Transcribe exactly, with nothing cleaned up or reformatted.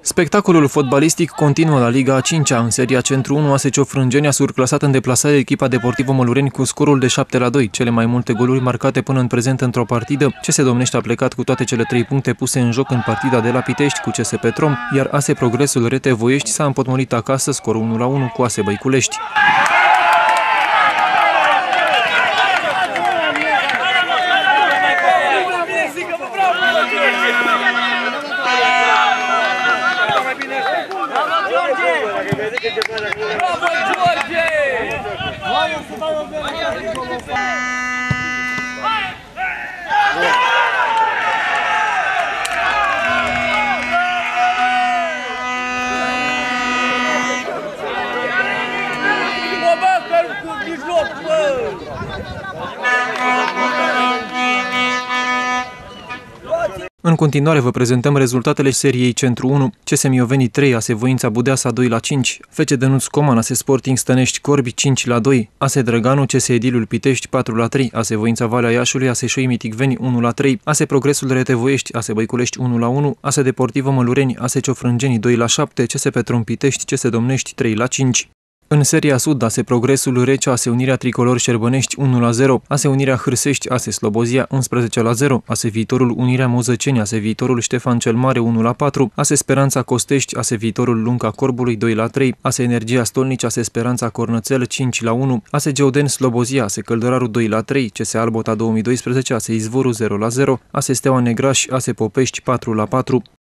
Spectacolul fotbalistic continuă la Liga a cincea. În seria Centru unu, A S Ciofrângeni a surclasat în deplasare echipa Deportivo Mălureni cu scorul de șapte la doi, cele mai multe goluri marcate până în prezent într-o partidă. C S Domnești a plecat cu toate cele trei puncte puse în joc în partida de la Pitești cu C S Petrom, iar A S Progresul Rete Voiești s-a împotmolit acasă, scorul unu la unu cu A S Băiculești. Bravo, George! Bă, bă, că cu mijloc, bă! În continuare vă prezentăm rezultatele seriei Centru unu, C S Mioveni trei, A S Voința Budeasa doi la cinci, F C Dănuț Coman, A S Sporting Stănești Corbi cinci la doi, A S Drăganu, C S Edilul Pitești patru la trei, A S Voința Valea Iașului, A S Șoimii Ticveni unu la trei, A S Progresul Rete Voiești, A S Băiculești unu la unu, A S Deportivo Mălureni, A S Ciofrângeni doi la șapte, C S Petrom Pitești, C S Domnești trei la cinci. În seria Sud, A S Progresul Recea, A S Unirea Tricolor Șerbănești unu la zero, A S Unirea Hârsești, A S Slobozia unsprezece la zero, A S Viitorul Unirea Mozăceni, A S Viitorul Ștefan cel Mare unu la patru, A S Speranța Costești, A S Viitorul Lunca Corbului doi la trei, A S Energia Stolnici, A S Speranța Cornățel cinci la unu, A S Geoden Slobozia, A S Căldăraru doi la trei, C S Albota două mii doisprezece, A S Izvorul zero la zero, A S Steaua Negraș, A S Popești patru la patru.